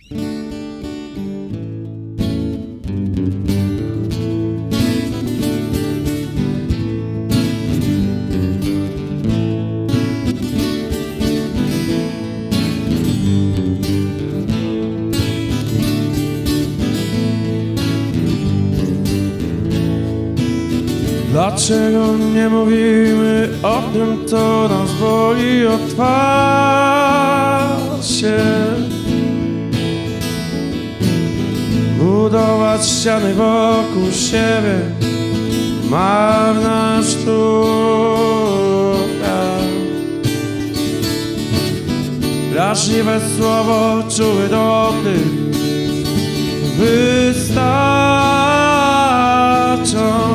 Dlaczego nie mówimy o tym, co nas boli? Otwarć się, budować ściany wokół siebie, marna sztuka. Wrażliwe słowo, czuły dotyk wystarczą.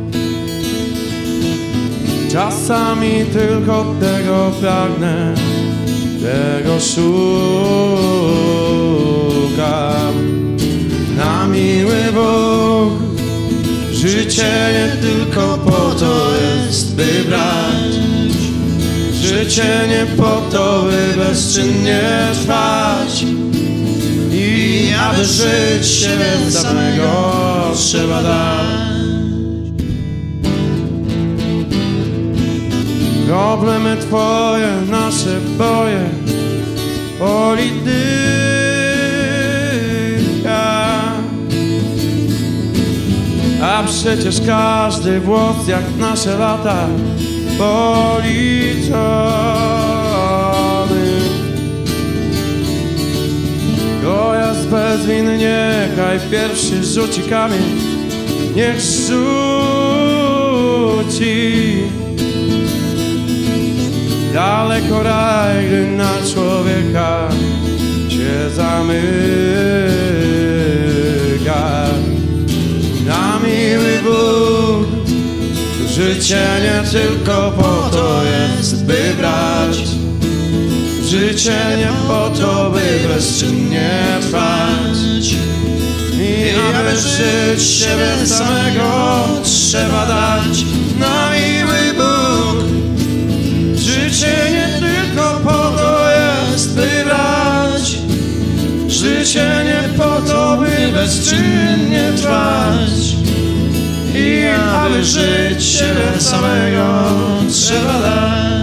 Czasami tylko tego pragnę, tego szukam. Na miły Bóg, życie nie tylko po to jest, by brać. Życie nie po to, by bezczynnie trwać. I aby żyć siebie samego trzeba dać. Problemy twoje, nasze boje, polityka. A przecież każdy włos jak nasze lata policzony. Kto jest bezwinny, niechaj pierwszy rzuci kamień, niech rzuci. Daleko raj, gdy na człowieka się zamyka. Na miły Bóg, życie nie tylko po to jest, by brać. Życie nie po to, by bezczynnie trwać. I aby żyć siebie samego trzeba dać. Na miły Bóg, życie nie tylko po to jest, by brać. Życie nie po to, by bezczynnie trwać. I aby żyć siebie samego trzeba dać.